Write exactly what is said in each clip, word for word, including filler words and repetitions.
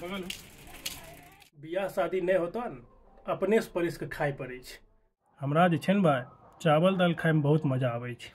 बगल बियाह शादी नहीं होता न अपने से परिस के खाए पड़े छै। हमरा जे छै न भाई चावल दाल खाए में बहुत मजा आवे छै।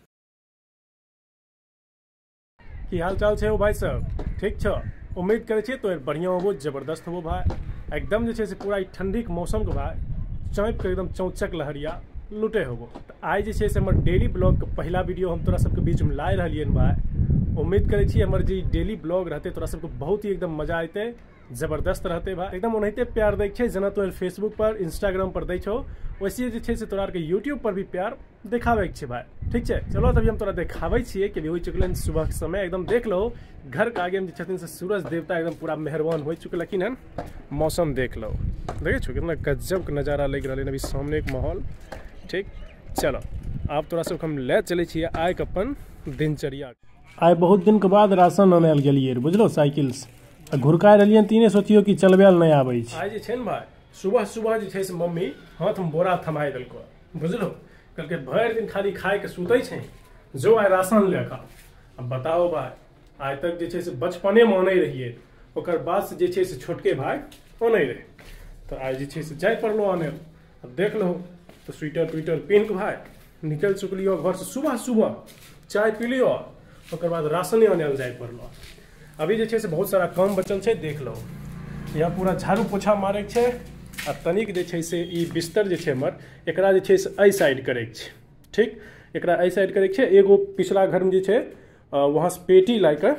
की हाल चाल छै भाई सब, ठीक छ? उम्मीद करे छी तो बढ़िया होबो, जबरदस्त होबो भाई। एकदम जे छै से पूरा ठंडी के मौसम के भाई चाँप के एकदम चौचक लहरिया लुटे होबो। तो आज जे छै से हमर डेली ब्लॉग के पहला वीडियो हम तोरा सबके बीच में ला रहलिए भाई। उम्मीद करे छी हमर जे डेली ब्लॉग रहते तोरा सबके बहुत ही एकदम मजा आते, जबरदस्त रहते भाई। एकदम ओनाहिते प्यार दै छै जेना तो फेसबुक पर इंस्टाग्राम पर दै छो, वैसे जे छै से तोरा के यूट्यूब पर भी प्यार दिखावे के छै भाई। ठीक छै, चलो तभी हम तोरा दिखावे छिए कि हो चुकलन सुबह के समय। एकदम देख लो घर के आगे में जे छथिन से सूरज देवता एकदम पूरा मेहरबान हो चुकलखिन हन। मौसम देख लो, देखे छो कितना गजब के नजारा लग रहा है अभी सामने एक माहौल। ठीक, चलो आप तोरा सबके हम ले चले छिए आइ के अपन दिनचर्या। आइ बहुत दिन के बाद राशन आने गेलिए बुझलो साइकिल से घुरका रहिए, तीने सोचियो कि चलबे नहीं आबै छै। आज जे छै न भाई सुबह सुबह जे छै से मम्मी हाथ में बोरा थमाइ देलको बुझलो, कहलकै भरि दिन खाली खाए के सुतै छै, जो आइ राशन लेकर। अब बताओ भाई आज तक जे छै से बचपने में आने रहिए, ओकर बाद से जे छै से छोटके भाई आने रहे, तो आज जे छै से जाय पड़लो आने। अब देख लो तो स्वेटर ट्विटर पहन के भाई निकल चुकलियो घर से सुबह सुबह, चाय पी लियो, ओकर बाद राशने आने जाय पड़लो। अभी जे छै से बहुत सारा काम बचल छै, देख लो यहाँ पूरा झाड़ू पोछा मारे छै। आ तनिक जे छै से ई बिस्तर जे छै हमर एकरा जे छै से एहि साइड करे छै। ठीक, एकरा एहि साइड करे छै। एगो पिछला घर में जे छै वहाँ से पेटी ला के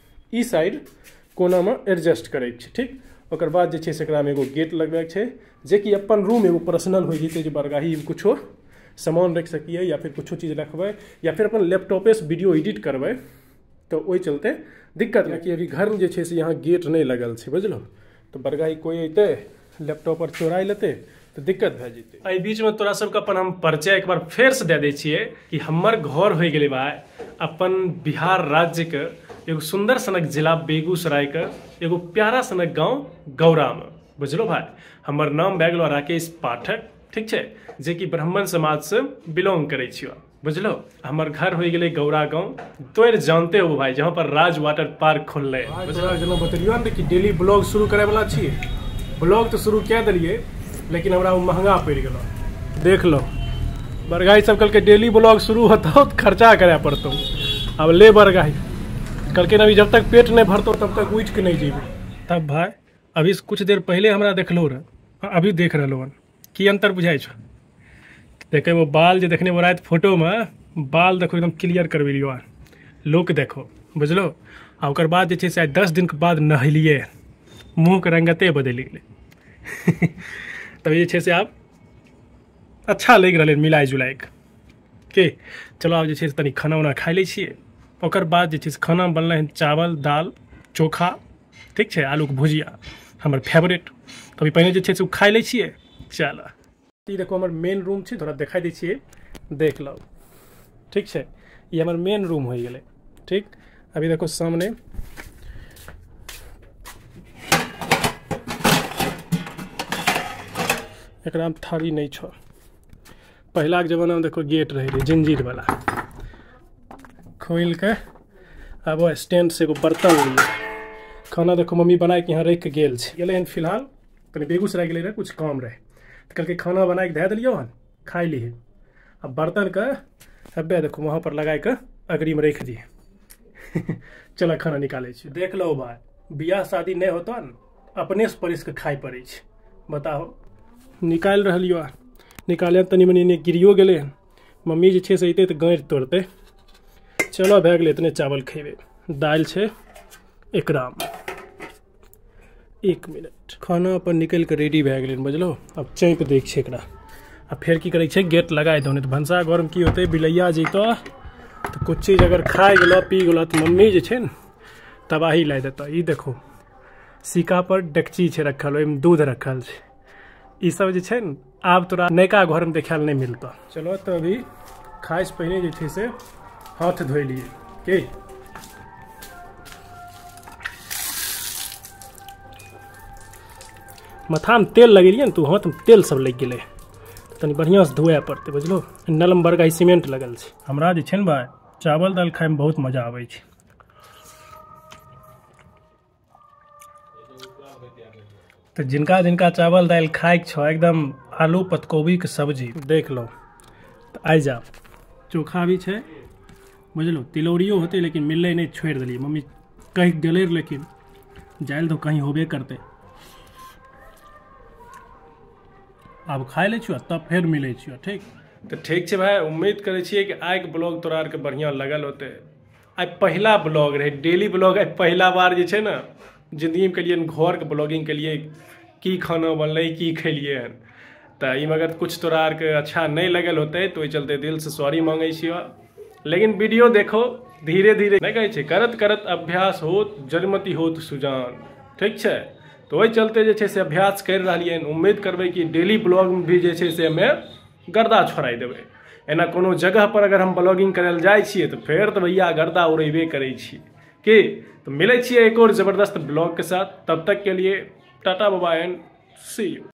ई साइड कोना में एडजस्ट करे छै। ठीक, ओकर बाद जे छै से एकरा में एगो गेट लगबे छै, जे कि अपन रूम एगो पर्सनल हो जैते, जो बरगाही कुछो सामान रख सकिए या फिर कुछो चीज रखबे या फिर अपन लैपटॉपे से वीडियो एडिट करबे, तो ओहि चलते दिक्कत नहीं कि अभी घर में जे छै से यहाँ गेट नहीं लगल छै बुझलो। तो बरगाही कोई अते लैपटॉप पर चोराई लेते तो दिक्कत भए जेते। एहि बीच में तोरा सबके अपन हम परिचय एक बार फेर से दे दै छिए कि हमर घर हो गेलै भाई अपन बिहार राज्य के एगो सुंदर सनक जिला बेगूसराय के एगो प्यारा सनक गाँव गौरा में बुझलो भाई। हमर नाम भए गेलो राकेश पाठक, ठीक छै, जे कि ब्राह्मण समाज से बिलोंग करे छियो बुझलो। हमर घर हो गेलै गौरा गाँव, तो जानते हो भाई, जहाँ पर राज वाटर पार्क खोलले बुझलो। बतलियो न कि डेली ब्लॉग शुरू करे वाला छिए, ब्लॉग तो शुरू कए दिलिए लेकिन हमरा वो महंगा पड़ गलो। देख लो बरगाही सब कल के डेली ब्लॉग शुरू होता तो खर्चा करे पड़तो। अब ले बरगाही कल के अभी जब तक पेट नहीं भरतो तब तक उठ के नहीं जीबे। तब भाई अभी कुछ देर पहले हमरा देखलो रह, अभी देख रहो की अंतर बुझाई छो। देखे वो बाल जो देखने वो रात फोटो में बाल देखो एकदम क्लियर करवे लियो, लुक देखो बुझलो। आ ओकर बाद जे छै से दस दिन के बाद नहलिए, मुँह के रंगते बदल गए। तब ये छै से आप अच्छा लग रहा मिलाई जुलाई के। चलो आब जे छै से तनी खाना उना खा ले छिए। ओकर बाद जे छै से खाना बनल है चावल दाल चोखा, ठीक छै, आलू के भुजिया हमर फेवरेट। कभी पहले जे छै से खा ले छिए। चल ई देखो हमर मेन रूम छै, थोड़ा दिखाई दै छिए, देख लो ठीक छै। ये हमर मेन रूम हो गेलै। ठीक, अभी देखो सामने एकरा में थारी नहीं छो। पहला के जमाना में देखो गेट रहे जंजीर वाला, खोल के अब स्टैंड से एगो बर्तन लिए। खाना देखो मम्मी बना के यहाँ रख के गेल छै, गेले हन फिलहाल कहीं बेगूसराय गेले रहे, कुछ काम रहे तो कल के खाना बना के दे दिलियो हन, खाई ली। अब बर्तन का अब देखो वहाँ पर लगा के अगरी में रख दिए। चलो खाना निकाले छी। देख लो भाई बियाह शादी नहीं होता न अपने से परिस के खाए पड़े छै। बताओ निकाल रहियो, निकाले तनी मनी ने गिरियो गेले हन। मम्मी जे छै से अते तो गाँठ तोड़ते। चलो भए गेलै इतने चावल खेबे, दाल छै एकरा में। एक मिनट खाना अपन निकल के रेडी भए गेलै बुझलो। अब चाँप देख छै एकरा, आ फिर की करे छै गेट लगाए दो, नहीं तो भनसा घर में की होते बिलैया जैतो तो कुछ चीज अगर खाए गेलो पी गेलो तो मम्मी जे छै न तबाही ला देतो। ई देखो सिक्का पर डेकची छै रखल, ओहिमे दूध रखल छै। ई सब जे छै न आब तोरा नयका घर में देखे नहीं मिलतो। चलो तो अभी खाए से पहले जे छै से हाथ धोई लिए के। माथा में तेल लगेलिए न, तू हाथ में तेल सब लग गए, तनी बढ़िया से धोए पड़ते बुझलो। नलम बरगाही सीमेंट लगल छै। हमरा जे छै न भाई चावल दाल खाए में बहुत मजा आवे छै। तो जिनका जिनका चावल दाल खाए छो एकदम आलू पतकोबी के सब्जी देख लो तो आई जा चोखा भी है बुझलो तिलौरियो होते लेकिन मिलले नहीं छोड़ दिलिए मम्मी कह गले लेकिन जाए तो कहीं होबे करते अब खाए ले छियो तब फिर मिले छियो ठीक तो ठीक है भाई उम्मीद करे छिए कि आइ के ब्लॉग तोरा के बढ़िया लगल होते आई पहला ब्लॉग रहे डेली ब्लॉग आई पहला बार जे छे ना जिंदगी में के लिए घर के ब्लॉगिंग के लिए की खाना बनल की खेलिए हन तो इमे अगर कुछ तोरा के अच्छा नहीं लगल होते तो चलते दिल से सॉरी मांगे छियो लेकिन वीडियो देखो धीरे धीरे नहीं कहे छे करत करत अभ्यास होत जड़मती होत सुजान ठीक है तो वही चलते जे छे से अभ्यास कर रही उम्मीद करबे कि डेली ब्लॉग में भी जे छे से हमें गर्दा छोड़ाई देवे एना कोनो जगह पर अगर हम ब्लॉगिंग करे जाए छिए तो फिर तो भैया गर्दा उड़ेबे करे छिए कि तो मिले छिए एक और जबरदस्त ब्लॉग के साथ तब तक के लिए tata bye bye and see you.